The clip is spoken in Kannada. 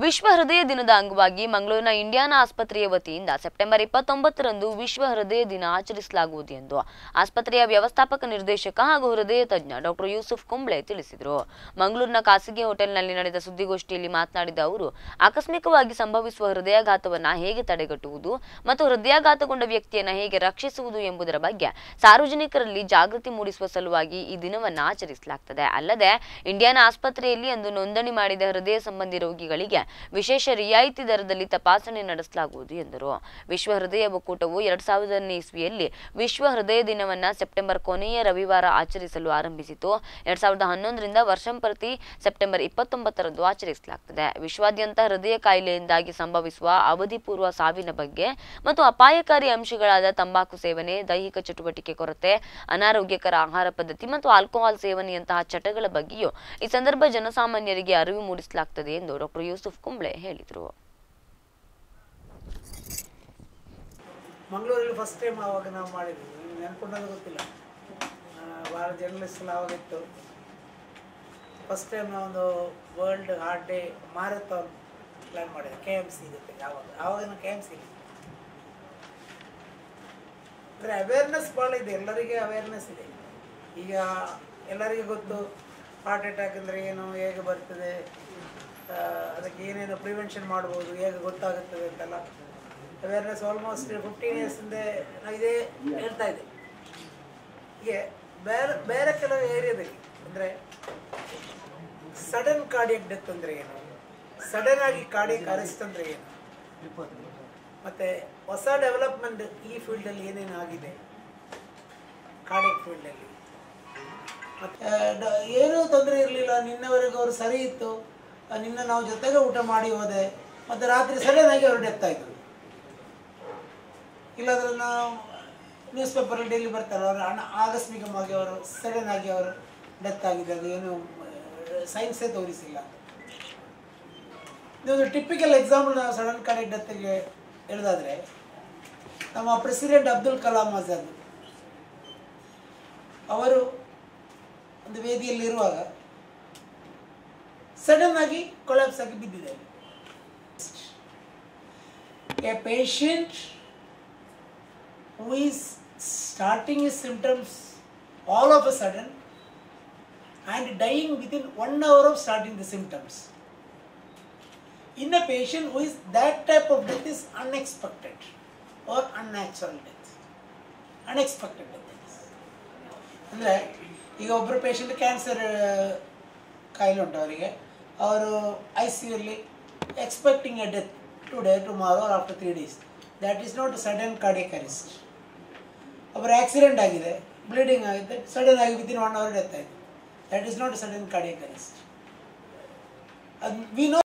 ವಿಶ್ವ ಹೃದಯ ದಿನದ ಅಂಗವಾಗಿ ಮಂಗಳೂರಿನ ಇಂಡಿಯಾನ ಆಸ್ಪತ್ರೆಯ ವತಿಯಿಂದ ಸೆಪ್ಟೆಂಬರ್ 29ರಂದು ವಿಶ್ವ ಹೃದಯ ದಿನ ಆಚರಿಸಲಾಗುವುದು ಎಂದು ಆಸ್ಪತ್ರೆಯ ವ್ಯವಸ್ಥಾಪಕ ನಿರ್ದೇಶಕ ಹಾಗೂ ಹೃದಯ ತಜ್ಞ ಡಾಕ್ಟರ್ ಯೂಸುಫ್ ಕುಂಬ್ಳೆ ತಿಳಿಸಿದರು. ಮಂಗಳೂರಿನ ಖಾಸಗಿ ಹೋಟೆಲ್ನಲ್ಲಿ ನಡೆದ ಸುದ್ದಿಗೋಷ್ಠಿಯಲ್ಲಿ ಮಾತನಾಡಿದ ಅವರು, ಆಕಸ್ಮಿಕವಾಗಿ ಸಂಭವಿಸುವ ಹೃದಯಾಘಾತವನ್ನು ಹೇಗೆ ತಡೆಗಟ್ಟುವುದು ಮತ್ತು ಹೃದಯಾಘಾತಗೊಂಡ ವ್ಯಕ್ತಿಯನ್ನು ಹೇಗೆ ರಕ್ಷಿಸುವುದು ಎಂಬುದರ ಬಗ್ಗೆ ಸಾರ್ವಜನಿಕರಲ್ಲಿ ಜಾಗೃತಿ ಮೂಡಿಸುವ ಸಲುವಾಗಿ ಈ ದಿನವನ್ನು ಆಚರಿಸಲಾಗುತ್ತದೆ. ಅಲ್ಲದೆ ಇಂಡಿಯಾನ ಆಸ್ಪತ್ರೆಯಲ್ಲಿ ಅಂದು ನೋಂದಣಿ ಮಾಡಿದ ಹೃದಯ ಸಂಬಂಧಿ ರೋಗಿಗಳಿಗೆ ವಿಶೇಷ ರಿಯಾಯಿತಿ ದರದಲ್ಲಿ ತಪಾಸಣೆ ನಡೆಸಲಾಗುವುದು ಎಂದರು. ವಿಶ್ವ ಹೃದಯ ಒಕ್ಕೂಟವು 2000ನೇ ಇಸ್ವಿಯಲ್ಲಿ ವಿಶ್ವ ಹೃದಯ ದಿನವನ್ನು ಸೆಪ್ಟೆಂಬರ್ ಕೊನೆಯ ರವಿವಾರ ಆಚರಿಸಲು ಆರಂಭಿಸಿತು. 2011ರಿಂದ ವರ್ಷಂಪ್ರತಿ ಸೆಪ್ಟೆಂಬರ್ 29ರಂದು ಆಚರಿಸಲಾಗುತ್ತದೆ. ವಿಶ್ವಾದ್ಯಂತ ಹೃದಯ ಕಾಯಿಲೆಯಿಂದಾಗಿ ಸಂಭವಿಸುವ ಅವಧಿಪೂರ್ವ ಸಾವಿನ ಬಗ್ಗೆ ಮತ್ತು ಅಪಾಯಕಾರಿ ಅಂಶಗಳಾದ ತಂಬಾಕು ಸೇವನೆ, ದೈಹಿಕ ಚಟುವಟಿಕೆ ಕೊರತೆ, ಅನಾರೋಗ್ಯಕರ ಆಹಾರ ಪದ್ಧತಿ ಮತ್ತು ಆಲ್ಕೋಹಾಲ್ ಸೇವನೆಯಂತಹ ಚಟಗಳ ಬಗ್ಗೆಯೂ ಈ ಸಂದರ್ಭ ಜನಸಾಮಾನ್ಯರಿಗೆ ಅರಿವು ಮೂಡಿಸಲಾಗುತ್ತದೆ ಎಂದು ಡಾಕ್ಟರ್ ಯೂಸುಫ್ ಕುಂಬ್ಳೆ ಹೇಳಿದರು. ಮಂಗಳೂರಲ್ಲಿ ಫಸ್ಟ್ ಟೈಮ್ ಆವಾಗ ನಾವು ಮಾಡಿದ್ವಿ, ನೆನ್ಕೊಂಡದ್ದು ಗೊತ್ತಿಲ್ಲ, ಭಾಳ ಜರ್ನಲಿಸ್ಟ್ ಎಲ್ಲ ಆವಾಗಿತ್ತು. ಫಸ್ಟ್ ಟೈಮ್ ನಾವೊಂದು world heart day marathon plan ಮಾಡಿದ್ವಿ KMC ಜೊತೆಗೆ. ಆವಾಗ KMC ಅಂದರೆ ಅವೇರ್ನೆಸ್ ಭಾಳ ಇದೆ, ಎಲ್ಲರಿಗೆ ಅವೇರ್ನೆಸ್ ಇದೆ. ಈಗ ಎಲ್ಲರಿಗೂ ಗೊತ್ತು ಹಾರ್ಟ್ ಅಟ್ಯಾಕ್ ಅಂದರೆ ಏನು, ಹೇಗೆ ಬರ್ತದೆ, ಅದಕ್ಕೆ ಏನೇನು ಪ್ರಿವೆನ್ಷನ್ ಮಾಡ್ಬೋದು, ಹೇಗೆ ಗೊತ್ತಾಗುತ್ತದೆ ಅಂತೆಲ್ಲ ಅವೇರ್ನೆಸ್ ಆಲ್ಮೋಸ್ಟ್ 15 ಇಯರ್ಸಿಂದ ನಾವು ಇದೇ ಹೇಳ್ತಾ ಇದ್ದೆ. ಹೀಗೆ ಬೇರೆ ಕೆಲವು ಏರಿಯಾದಲ್ಲಿ ಅಂದರೆ ಸಡನ್ ಕಾರ್ಡಿಯಕ್ ಡೆತ್ ಅಂದರೆ ಏನು, ಸಡನ್ ಆಗಿ ಕಾರ್ಡಿಯಕ್ ಅರೆಸ್ಟ್ ಅಂದರೆ ಏನು, ಮತ್ತು ಹೊಸ ಡೆವಲಪ್ಮೆಂಟ್ ಈ ಫೀಲ್ಡಲ್ಲಿ ಏನೇನು ಆಗಿದೆ ಕಾರ್ಡಿಯಕ್ ಫೀಲ್ಡಲ್ಲಿ. ಮತ್ತು ಏನೂ ತೊಂದರೆ ಇರಲಿಲ್ಲ, ನಿನ್ನವರೆಗೂ ಅವರು ಸರಿ ಇತ್ತು, ನಿನ್ನ ನಾವು ಜೊತೆಗೆ ಊಟ ಮಾಡಿ ಹೋದೆ, ಮತ್ತು ರಾತ್ರಿ ಸಡನ್ ಆಗಿ ಅವರು ಡೆತ್ ಆಯಿತು. ಇಲ್ಲಾಂದ್ರೆ ನಾವು ನ್ಯೂಸ್ ಪೇಪರಲ್ಲಿ ಡೈಲಿ ಬರ್ತಾರೆ, ಅವರು ಆಕಸ್ಮಿಕವಾಗಿ ಅವರು ಸಡನ್ ಆಗಿ ಅವರು ಡೆತ್ ಆಗಿದೆ, ಅದು ಏನು ಸೈನ್ಸೇ ತೋರಿಸಿಲ್ಲ. ಇದೊಂದು ಟಿಪಿಕಲ್ ಎಕ್ಸಾಂಪಲ್ ನಾವು ಸಡನ್ ಕಾರ್ಡಿಯಕ್ ಡೆತ್ಗೆ ಹೇಳೋದಾದರೆ, ನಮ್ಮ ಪ್ರೆಸಿಡೆಂಟ್ ಅಬ್ದುಲ್ ಕಲಾಂ ಆಜಾದ್ ಅವರು ಒಂದು ವೇದಿಯಲ್ಲಿರುವಾಗ ಸಡನ್ ಆಗಿ ಕೊಲ್ಯಾಪ್ಸ್ ಆಗಿ ಬಿದ್ದಿದ್ದಾರೆ. A patient who is starting his symptoms all of a sudden and dying within 1 hour of starting the symptoms. In a patient who is that type of death is unexpected or unnatural death. Unexpected death. ಅಂದರೆ ಈಗ ಒಬ್ಬರು ಪೇಷಂಟ್ ಕ್ಯಾನ್ಸರ್ ಕಾಯಿಲೆ ಉಂಟು, ಅವರಿಗೆ ಅವರು ICUಯಲ್ಲಿ expecting a death today tomorrow or after 3 days. That is not sudden cardiac arrest. ಒಬ್ಬರು ಆಕ್ಸಿಡೆಂಟ್ ಆಗಿದೆ, ಬ್ಲೀಡಿಂಗ್ ಆಗಿದೆ, ಸಡನ್ ಆಗಿ ವಿತಿನ್ 1 hour ಡೆತ್ ಆಯಿತು, that is not sudden cardiac arrest. ಅದು ವಿ ನೋ